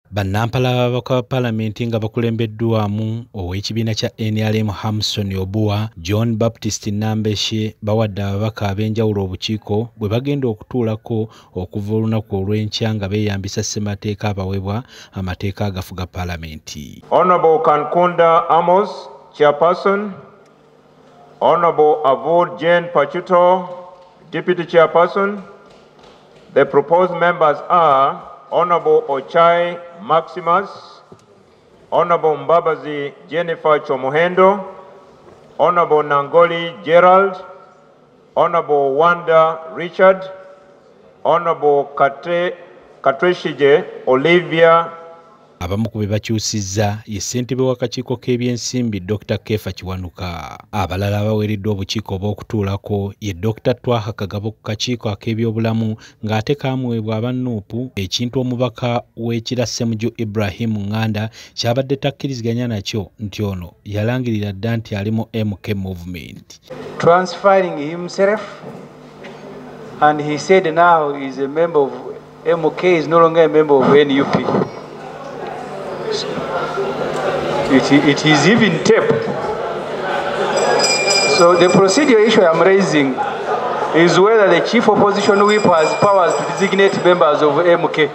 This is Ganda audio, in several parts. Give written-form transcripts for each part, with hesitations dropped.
Bannampala b'ababaka ba Palamenti nga bakulembeddwamu ow'ekibiina kya NRM Hamson Obuwa, John Baptist Nambeshe bawadde ababaka ab'enjawulo obukiiko bwe bagenda okutuulako okuva olunaku olw'enkya nga beeyambisa ssemateeka abaweebwa amateeka agafuga Palamenti. Honorable Kankunda Amos, Chairperson. Honorable Avod Jane Pachuto, Deputy Chairperson. The proposed members are Honorable Ochai Maximus, Honorable Mbabazi Jennifer Chomuhendo, Honorable Nangoli Gerald, Honorable Wanda Richard, Honorable Katreshije Olivia. Abamu ku be bakyusizza ye ssentebe w'akakiiko k'ebyensimbi Dr. Kefa Kiwanuka. Abalala abaweereddwa obukiiko obw'okutuulako ye Dr. Twaha Kagabo ku kakiiko ak'ebyobulamu ng'ate kaamuweebwa aba Nuupu, ekintu omubaka w'ekira Ssemujju Ibrahim Nganda kyabadde takkiriziganya nakyo nti ono yalangirira dda nti ali mu MK movement. Transferring himself, and he said now he is a member of MK, is no longer a member of NUP. It is even taped. So the procedural issue I'm raising is whether the chief opposition whip has powers to designate members of MK.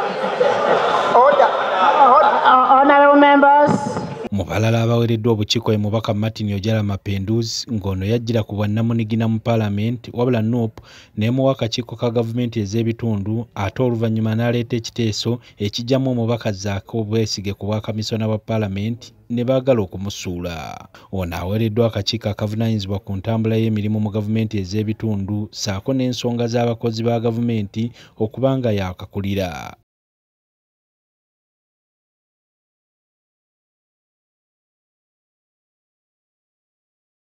Honorable members. Mu balala abaweereddwa obukiiko ye mubaka Martin Ojala Mapenduz ng'ono yajjira ku bwannamunigina mu Palamenti wabula Nuupu n'emuwa akakiiko ka gavumenti ez'ebitundu ate oluvannyuma n'aleeta ekiteeso ekijjamu omubaka Zaako Bwesige ku bwakamisona bwa Palamenti ne baagala okumusuula. Ono aweereddwa akakiiko akavunaanyizibwa ku ntambula y'emirimu mu gavumenti ez'ebitundu ssaako n'ensonga z'abakozi ba gavumenti okuba nga yaakakulira.